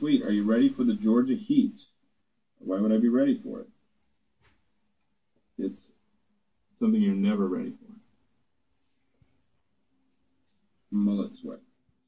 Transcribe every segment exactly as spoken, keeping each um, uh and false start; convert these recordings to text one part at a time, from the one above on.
tweet, are you ready for the Georgia Heat? Why would I be ready for it? It's something you're never ready for. Mullet sweat.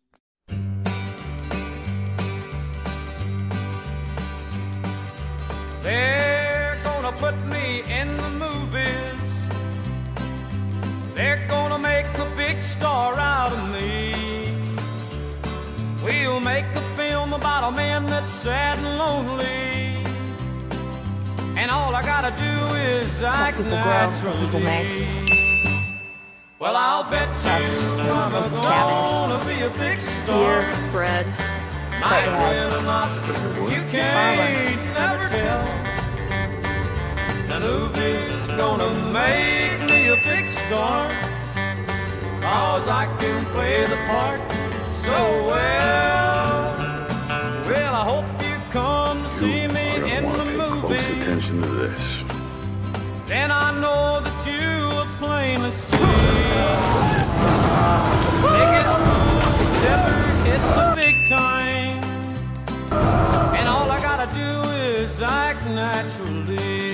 They're gonna put me in the movies. They're gonna make a big star out of me. We'll make a film about a man that's sad and lonely, and all I gotta do is act naturally. Well, I'll bet you I'm gonna be a big star. Beer, bread, Might win an Oscar, you can't never tell. The movie's gonna make me a big star, 'cause I can play the part so well. Well, I hope you come to see me in the movie. Close attention to this. Then I know that you will plainly see. Biggest movies ever hit the big time, and all I gotta do is act naturally.